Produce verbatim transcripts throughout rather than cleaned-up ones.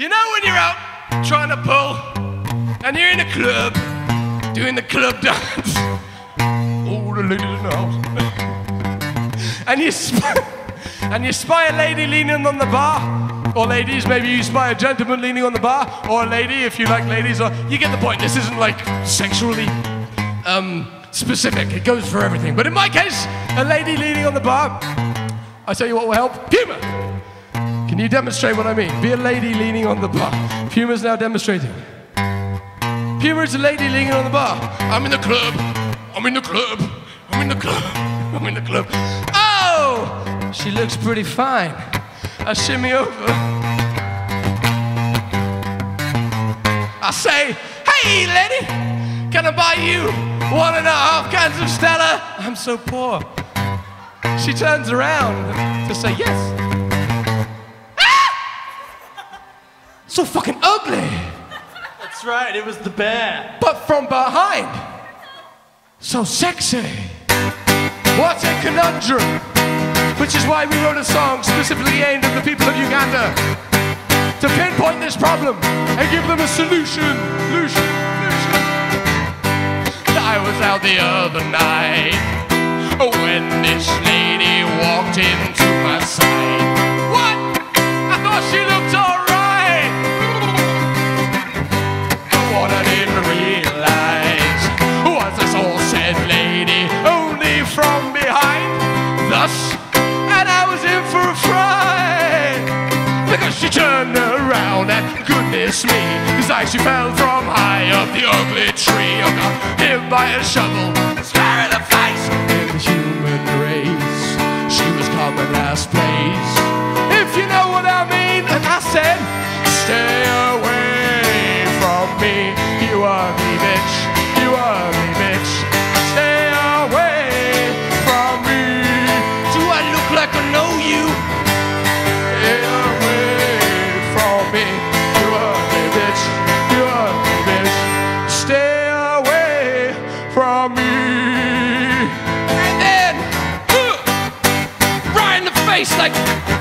You know when you're out trying to pull, and you're in a club, doing the club dance. All the ladies in the house. and you spy, and you spy a lady leaning on the bar, or ladies, maybe you spy a gentleman leaning on the bar, or a lady if you like ladies. Or you get the point. This isn't like sexually um, specific. It goes for everything. But in my case, a lady leaning on the bar. I tell you what will help. Puma. Can you demonstrate what I mean? Be a lady leaning on the bar. Puma's now demonstrating. Puma is a lady leaning on the bar. I'm in the club. I'm in the club. I'm in the club. I'm in the club. Oh! She looks pretty fine. I shimmy over. I say, hey, lady, can I buy you one and a half cans of Stella? I'm so poor. She turns around to say yes. So fucking ugly. That's right, it was the bear. But from behind, so sexy. What a conundrum. Which is why we wrote a song specifically aimed at the people of Uganda to pinpoint this problem and give them a solution. Solution, solution. I was out the other night when this lady walked into my sight. What? I thought she looked alright. What I didn't realize was this all said lady only from behind. Thus, and I was in for a fright, because she turned around and goodness me, it's like she fell from high up the ugly tree. I got hit by a shovel, square in the face. In the human race, she was coming last place, if you know what I mean. And I said, stay away from me, you ugly bitch, you ugly bitch. Stay away from me. Do I look like I know you? Stay away from me, you ugly bitch, you ugly bitch. Stay away from me. And then, uh, right in the face like.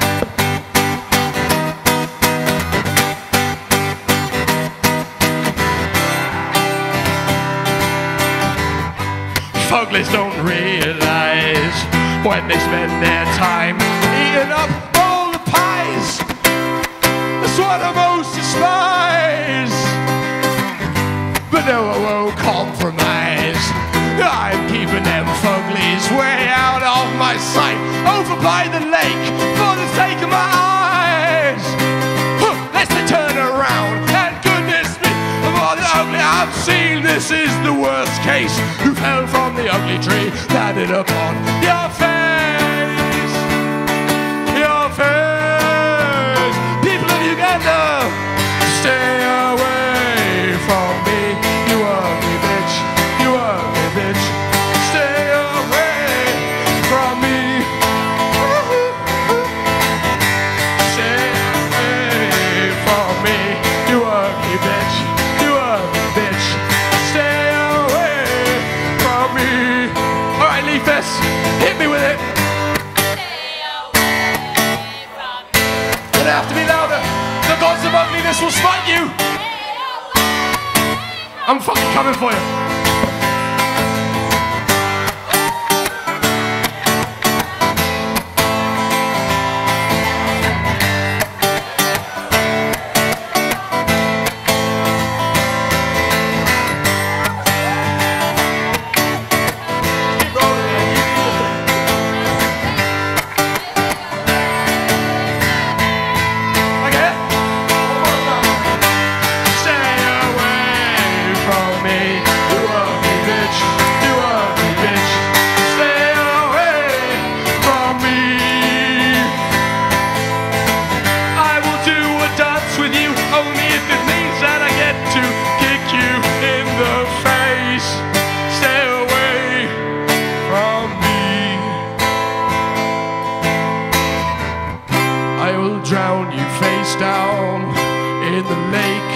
Fuglies don't realize when they spend their time eating up all the pies. That's what I most despise. But no, I won't compromise. I'm keeping them fuglies way out of my sight, over by the lake, for the sake of my eyes. Huh, let's turn around, and goodness me, of all the ugly I've seen, this is the worst case. Who fell from the ugly tree, landed upon your face, your face. People of Uganda, stay away from me, you ugly bitch, you ugly bitch. Stay away from me. Stay away from me, you ugly bitch, you ugly bitch. Stay away from me. All right, Leefest, hit me with it. Stay away from me. Gonna have to be louder. The gods of ugliness will smite you. I'm fucking coming for you. Drown you face down in the lake